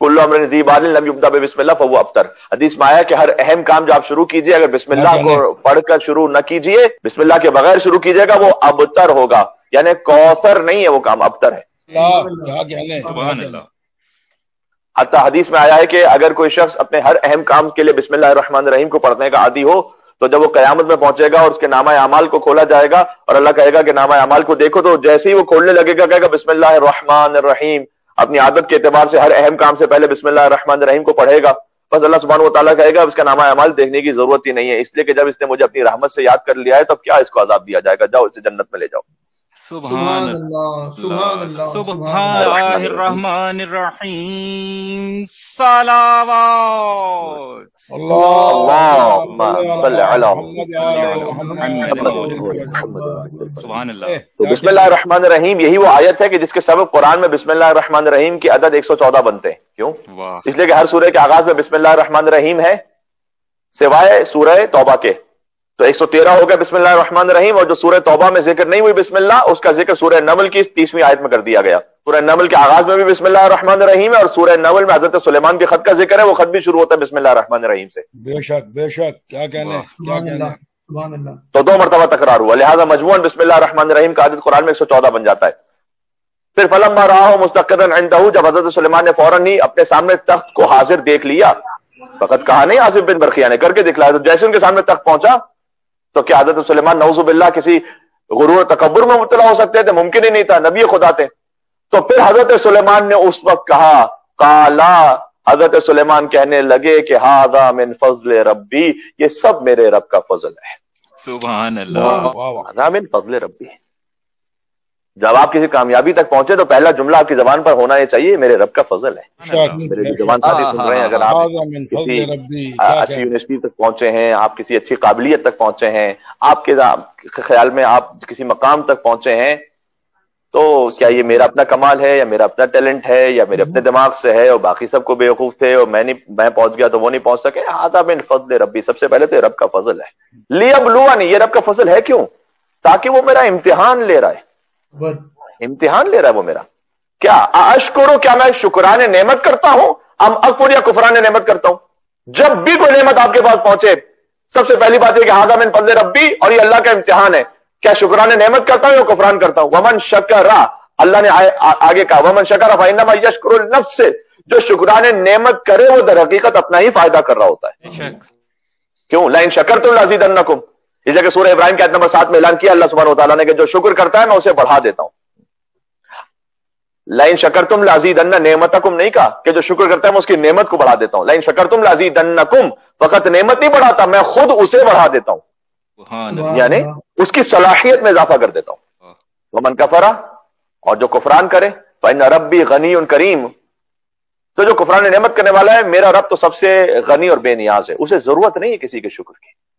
कुल्लु अमरिन ज़ी बालिन lump युब्दा बिस्मिल्लाह फहुव अब्तर। हदीस में आया कि हर अहम काम जो आप शुरू कीजिए अगर बिस्मिल्लाह को पढ़कर शुरू न कीजिए, बिस्मिल्लाह के बगैर शुरू कीजिएगा, वो अबतर होगा, यानी कौसर नहीं है वो काम, अबतर है। हत्ता हदीस में आया है कि अगर कोई शख्स अपने हर अहम काम के लिए बिस्मिल्लाहिर रहमानिर रहीम को पढ़ने का आदी हो तो जब वो कयामत में पहुंचेगा और उसके नामा अमाल को खोला जाएगा और अल्लाह कहेगा कि नामा अमाल को देखो, तो जैसे ही वो खोलने लगेगा कहेगा बिस्मिल्लाहिर रहमानिर रहीम। अपनी आदत के एतबार से हर अहम काम से पहले बिस्मिल्लाहिर रहमानिर रहीम को पढ़ेगा, बस अल्लाह सुब्हानहू व तआला कहेगा इसका नामा अमाल देखने की जरूरत ही नहीं है, इसलिए कि जब इसने मुझे अपनी रहमत से याद कर लिया है तो क्या इसको अजाब दिया जाएगा, जाओ इसे जन्नत में ले जाओ। सुभान अल्लाह, सुब्हानल्लाहिर रहमानिर रहीम, सलावत सुभान अल्लाह। तो बिस्मिल्लाहिर रहमानिर रहीम यही वो आयत है कि जिसके सबब कुरान में बिस्मिल्लाहिर रहमानिर रहीम की अदद 114 बनते हैं। क्यों? इसलिए कि हर सूरह के आगाज में बिस्मिल्लाहिर रहमानिर रहीम है सिवाय सूरह तौबा के, तो 113 हो गया बिस्मिल्लाहिर रहमानिर रहीम। और जो सूरह तौबा में जिक्र नहीं हुई बिस्मिल्लाह, उसका जिक्र सूरह नमल की 30वीं आयत में कर दिया गया। सूरह नमल के आगाज में भी बिस्मिल्लाहिर रहमानिर रहीम है और सूरह नमल में हजरत सुलेमान के खत का जिक्र है, वो खत भी शुरू होता है बिस्मिल्लाहिर रहमानिर रहीम से। बेशक बेशक, क्या कहने, क्या कहने। तो 2 मरतबा तकरार हुआ, लिहाजा मजमूअन बिस्मिल्लाहिर रहमानिर रहीम का अदद कुरान में 114 बन जाता है। फिर फलम्मा रआहु मुस्तक़िरन इंदहु, जब हजरत सुलेमान ने फौरन ही अपने सामने तख्त को हाजिर देख लिया, फकत कहा नहीं आसिफ बिन बरखिया ने, करके दिखलाया, तो जैसे उनके सामने तख्त पहुंचा तो क्या हजरत सुलेमान नऊजुबिल्लाह किसी गुरूर तकब्बुर में मुब्तला हो सकते थे? मुमकिन ही नहीं था, नबी खुदा थे। तो फिर हजरत सुलेमान ने उस वक्त कहा, काला, हजरत सुलेमान कहने लगे कि हादा मिन फज़्ल रब्बी, ये सब मेरे रब का फजल है। सुभान अल्लाह, हादा मिन फज़्ल रब्बी। जब आप किसी कामयाबी तक पहुंचे तो पहला जुमला आपकी जबान पर होना ही चाहिए, मेरे रब का फजल है। मेरे जो जबान साथी सुन रहे हैं, अगर आप किसी अच्छी यूनिवर्सिटी तक पहुंचे हैं, आप किसी अच्छी काबिलियत तक पहुंचे हैं, आपके ख्याल में आप किसी मकाम तक पहुंचे हैं, तो क्या ये मेरा अपना कमाल है या मेरा अपना टैलेंट है या मेरे अपने दिमाग से है और बाकी सबको बेवकूफ थे और मैं पहुंच गया तो वो नहीं पहुंच सके? हादा मिन फज़्ल रब्बी, सबसे पहले तो रब का फजल है। लियब्लुवनी, ये रब का फजल है क्यों? ताकि वो मेरा इम्तिहान ले रहा है, इम्तिहान ले रहा है वो मेरा। क्या अशकुरु, क्या मैं शुक्राने नेमत करता हूं? अम अकफुर, या कुफराने नेमत करता हूं? जब भी कोई नेमत आपके पास पहुंचे सबसे पहली बात है कि हादा मिन फज़्ल रब्बी, और ये अल्लाह का इम्तिहान है, क्या शुक्राने नेमत करता हूं या कुफरान करता हूं? वमन शकरा, अल्लाह ने आगे कहा वमन शकरा फइन्नमा यशकुरु नफ्स, जो शुक्राने नेमत करे वो दर हकीकत अपना ही फायदा कर रहा होता है। क्यों? लाइन शकरतुम लअज़ीदन्नकुम, इस जगह सूरह इब्राहिम के आयत नंबर 7 में ऐलान किया अल्लाह सुब्हानहू व तआला ने कि जो शुक्र करता है मैं उसे बढ़ा देता हूं। लाइन शकरतुम लअज़ीदन्न नेमतकुम नहीं कहा कि जो शुक्र करता है मैं उसकी नेमत को बढ़ा देता हूं। लाइन शकरतुम लअज़ीदन्नकुम, फकत नेमत नहीं बढ़ाता, मैं खुद उसे बढ़ा देता हूं, यानी उसकी सलाहियत में इजाफा कर देता हूं। वमन कफरा, और जो कुफरान करे, फइन्न रब्बी गनीयुन करीम, तो जो कुफरान नेमत करने वाला है, मेरा रब तो सबसे गनी और बेनियाज है, उसे जरूरत नहीं है किसी के शुक्र की।